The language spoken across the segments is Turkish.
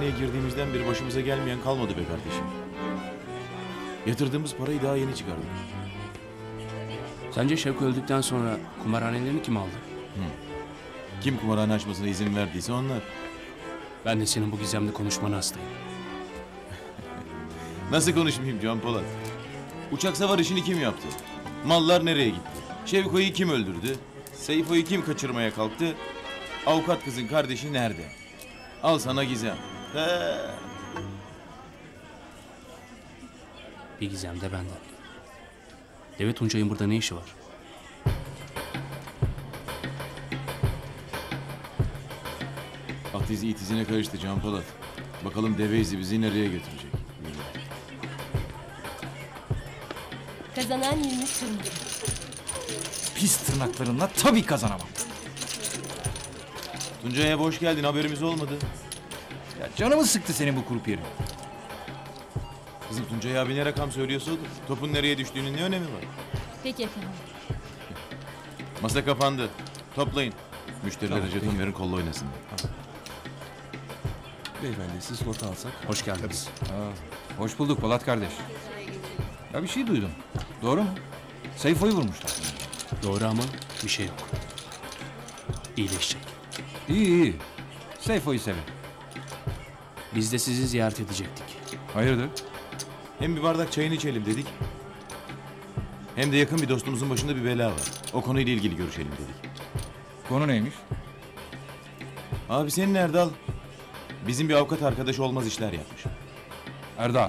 kumarhaneye girdiğimizden beri başımıza gelmeyen kalmadı be kardeşim. Yatırdığımız parayı daha yeni çıkardık. Sence Şevko öldükten sonra kumarhanelerini kim aldı? Kim kumarhane açmasına izin verdiyse onlar. Ben de senin bu gizemli konuşmana hastayım. Nasıl konuşmayayım Can Polat? Uçak savar işini kim yaptı? Mallar nereye gitti? Şevko'yu kim öldürdü? Seyfo'yu kim kaçırmaya kalktı? Avukat kızın kardeşi nerede? Al sana gizem. Bir gizem de benden. Deve Tuncay'ın burada ne işi var? At izi it izine karıştı Can Polat. Bakalım deve izi bizi nereye götürecek? Kazanan 20 turuncu. Pis tırnaklarınla tabii kazanamam. Tuncay'a hoş geldin, haberimiz olmadı. Ya canımı sıktı senin bu kurpiyerin. Kızım Tuncay abi ne rakam söylüyorsa olur. Topun nereye düştüğünün ne önemi var? Peki efendim. Masa kapandı. Toplayın. Müşterilere jeton verin, kolla oynasın. Beyefendi siz slot alsak. Hoş geldiniz. Hoş bulduk Polat kardeş. Ya bir şey duydum. Doğru mu? Seyfo'yu vurmuşlar. Doğru ama bir şey yok. İyileşecek. İyi iyi. Seyfo'yu sevin. Biz de sizi ziyaret edecektik. Hayırdır? Hem bir bardak çayını içelim dedik. Hem de yakın bir dostumuzun başında bir bela var. O konuyla ilgili görüşelim dedik. Konu neymiş? Abi senin Erdal bizim bir avukat arkadaş olmaz işler yapmış. Erdal.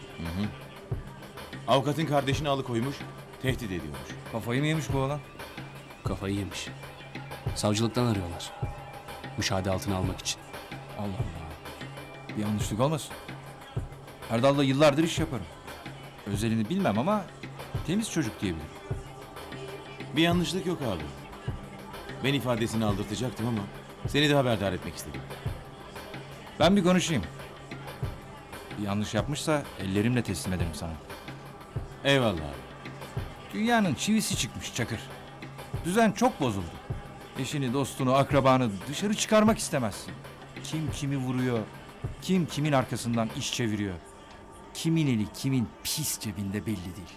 Avukatın kardeşini alıkoymuş, tehdit ediyormuş. Kafayı mı yemiş bu oğlan? Kafayı yemiş. Savcılıktan arıyorlar. Müşahede altına almak için. Allah Allah. Bir yanlışlık olmasın. Erdal'la yıllardır iş yaparım. Özelini bilmem ama temiz çocuk diyebilirim. Bir yanlışlık yok abi. Ben ifadesini aldırtacaktım ama seni de haberdar etmek istedim. Ben bir konuşayım. Bir yanlış yapmışsa ellerimle teslim ederim sana. Eyvallah abi. Dünyanın çivisi çıkmış Çakır. Düzen çok bozuldu. Eşini, dostunu, akrabanı dışarı çıkarmak istemezsin. Kim kimi vuruyor, kim kimin arkasından iş çeviriyor. Kimin eli kimin pis cebinde belli değil.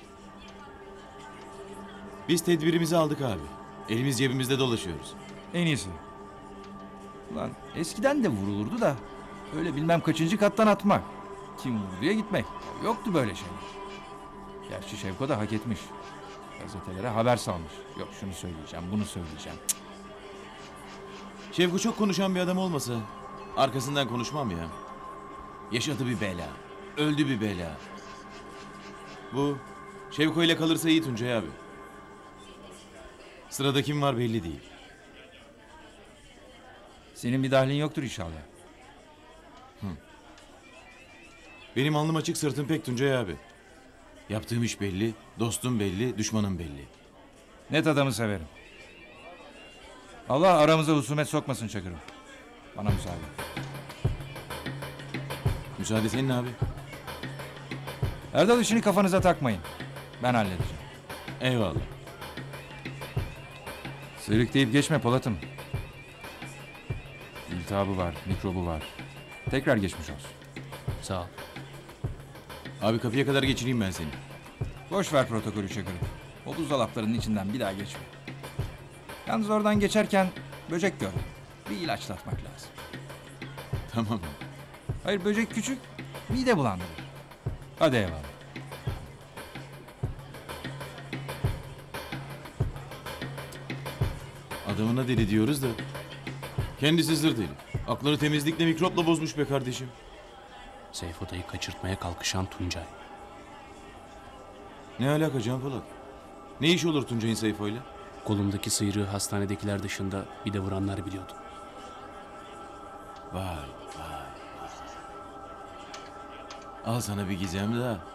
Biz tedbirimizi aldık abi. Elimiz cebimizde dolaşıyoruz. En iyisi. Ulan eskiden de vurulurdu da öyle bilmem kaçıncı kattan atmak. Kim vurduya gitmek. Yoktu böyle şeyler. Gerçi Şevko da hak etmiş. Gazetelere haber salmış. Yok şunu söyleyeceğim, bunu söyleyeceğim. Cık. Şevko çok konuşan bir adam olmasa arkasından konuşmam ya. Yaşadı bir bela. Öldü bir bela. Bu Şevko ile kalırsa iyi Tuncay abi. Sırada kim var belli değil. Senin bir dahlin yoktur inşallah. Benim alnım açık, sırtım pek Tuncay abi. Yaptığım iş belli, dostum belli, düşmanım belli. Net adamı severim. Allah aramıza husumet sokmasın Çakır'ım. Bana müsaade. Müsaade senin abi. Erdal işini kafanıza takmayın. Ben halledeceğim. Eyvallah. Sıyrık deyip geçme Polat'ım. İltihabı var, mikrobu var. Tekrar geçmiş olsun. Sağ ol. Abi kapıya kadar geçireyim ben seni. Boş ver protokolü Çakır'ım. O buzdolaplarının içinden bir daha geçme. Yalnız oradan geçerken böcek gördüm. Bir ilaçlatmak lazım. Tamam. Hayır böcek küçük, mide bulandırır. Hadi eyvallah. Adamına deli diyoruz da kendisi zır deli. Aklını temizlikle mikropla bozmuş be kardeşim. Seyfo dayı kaçırtmaya kalkışan Tuncay. Ne alaka Can Polat? Ne iş olur Tuncay'ın Seyfo'yla? Kolumdaki sıyrığı hastanedekiler dışında bir de vuranlar biliyordu. Vay vay. Al sana bir gizem daha.